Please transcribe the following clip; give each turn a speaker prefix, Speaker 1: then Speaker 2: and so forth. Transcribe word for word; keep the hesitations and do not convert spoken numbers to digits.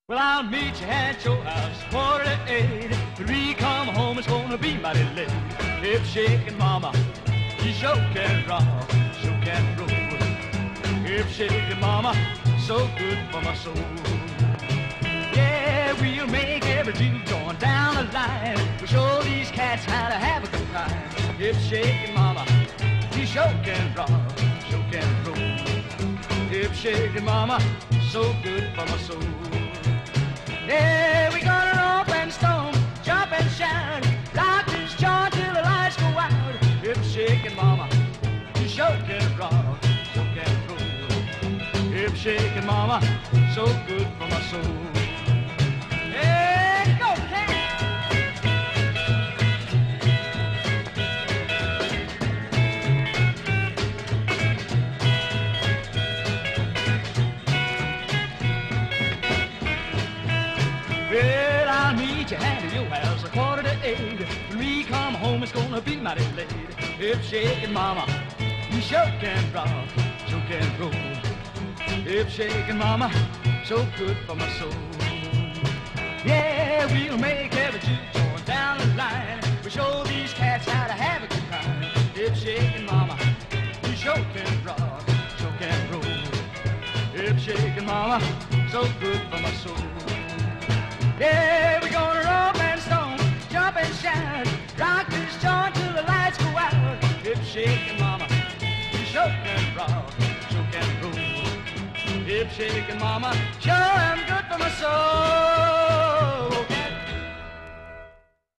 Speaker 1: Well, I'll meet you at your house, quarter to eight. When we come home, it's gonna be mighty late. Hip shaking mama, you sure can rock, sure can roll. Hip shaking mama, so good for my soul. Yeah, we'll make every juke going down the line. We'll show these cats how to have a good time. Hip shaking mama, you sure can rock, sure can roll. Hip shaking mama, so good for my soul. Yeah, we gonna romp and stomp, jump and shout, rock this joint till the lights go out. Hip shaking mama, you sure can rock, sure can roll. Hip shaking mama, so good for my soul. Yeah, go cat. Well, I'll meet you at your house a quarter to eight. When we come home, it's gonna be mighty late. Hip shaking mama, you sure can rock, sure can roll. Hip shaking mama, so good for my soul. Yeah, we'll make every juke going down the line. We'll show these cats how to have a good time. Hip shaking mama, you sure can rock, sure can roll. Hip shaking mama, so good for my soul. Yeah, we're gonna romp and stomp, jump and shout, rock this joint till the lights go out. Hip shaking mama, you sure can rock, sure can roll. Hip shaking mama, sure I'm good for my soul.